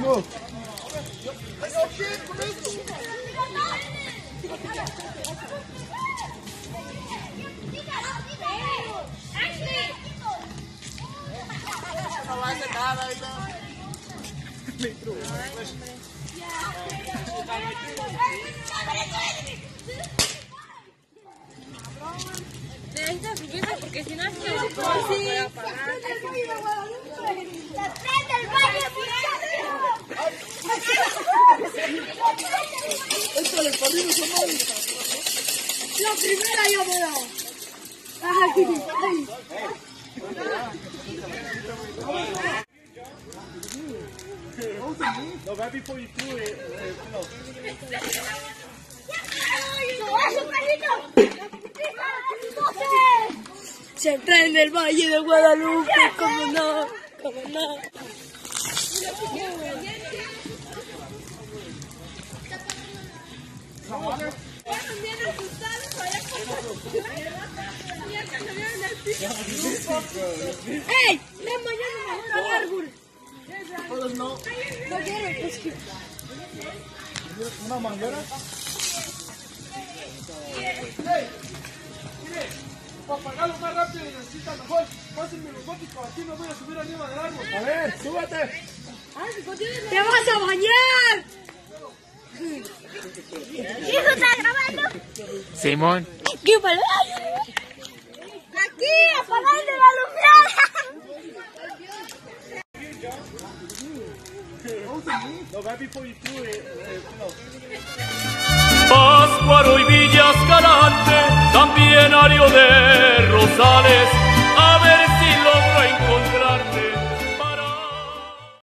Vamos. No va a hacer nada, Necesitas subirte porque si no es que no voy a parar. ¡La tren del Valle, Esto del partido Somali. la primera llamada! ¡Ay! ¡Ay! No, right before you threw it, no. Se tren del Valle de Guadalupe, como no, como no. ¡Ey! ¡La mañana mejor al árbol! No quiero, es que... Una manguera. Para pagarlo más rápido necesita mejor. Pásenme los góticos, aquí me voy a subir arriba del árbol. A ver, súbete. ¡Te vas a bañar! ¿Hijo está grabando? Simón. ¿Qué palo? ¡Aquí! ¡Apagando la luz! No, right before you threw it, no.